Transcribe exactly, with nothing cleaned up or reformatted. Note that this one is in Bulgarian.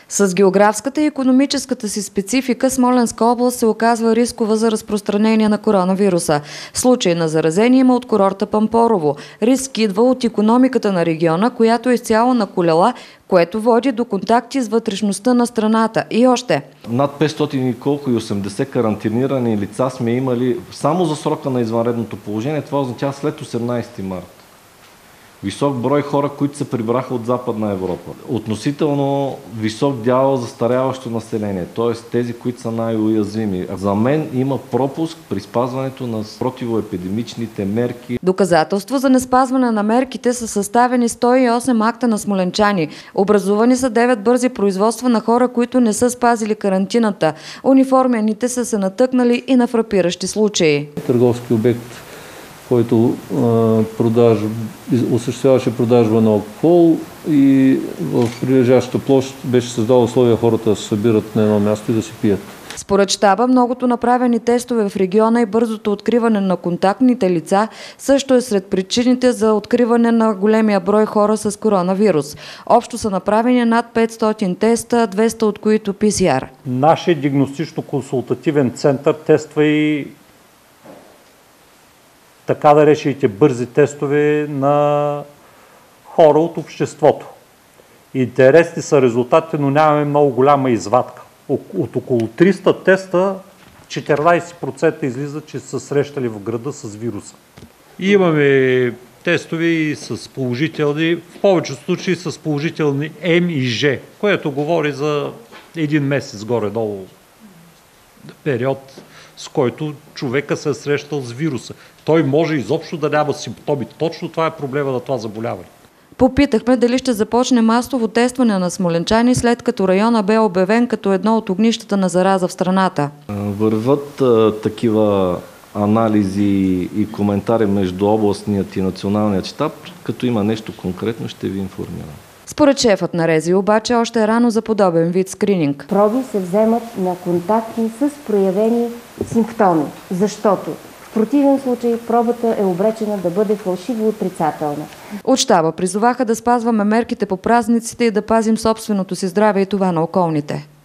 С географската и икономическата си специфика Смолянска област се оказва рискова за разпространение на коронавируса. Случай на заразение има от курорта Пампорово. Риск идва от икономиката на региона, която е изцяло на колела, което води до контакти с вътрешността на страната. И още. Над петстотин и колко и осемдесет карантинирани лица сме имали само за срока на извънредното положение. Това означава след осемнадесети март. Висок брой хора, които се прибраха от Западна Европа. Относително висок дял застаряващо население, т.е. тези, които са най-уязвими. За мен има пропуск при спазването на противоепидемичните мерки. Доказателство за неспазване на мерките са съставени сто и осем акта на смолянчани. Образувани са девет бързи производства на хора, които не са спазили карантината. Униформените са се натъкнали и на фрапиращи случаи. Търговски обект, който продажа, осъществяваше продажба на алкохол и в прилежащата площ беше създал условия хората да се събират на едно място и да си пият. Според щаба, многото направени тестове в региона и бързото откриване на контактните лица също е сред причините за откриване на големия брой хора с коронавирус. Общо са направени над петстотин теста, двеста от които Пи Си Ар. Нашия диагностично-консултативен център тества и така да речените бързи тестове на хора от обществото. Интересни са резултатите, но нямаме много голяма извадка. От около триста теста, четиринадесет процента излиза, че са срещали в града с вируса. И имаме тестове и с положителни, в повечето случаи с положителни М и Ж, което говори за един месец горе-долу период, с който човека се е срещал с вируса. Той може изобщо да няма симптоми. Точно това е проблема на това заболяване. Попитахме дали ще започне масово тестване на смолянчани, след като района бе обявен като едно от огнищата на зараза в страната. Върват а, такива анализи и коментари между областният и националният щаб. Като има нещо конкретно, ще ви информирам. Според шефът на РЗИ обаче още е рано за подобен вид скрининг. Проби се вземат на контактни с проявени симптоми, защото в противен случай пробата е обречена да бъде фалшиво отрицателна. От щаба призоваха да спазваме мерките по празниците и да пазим собственото си здраве и това на околните.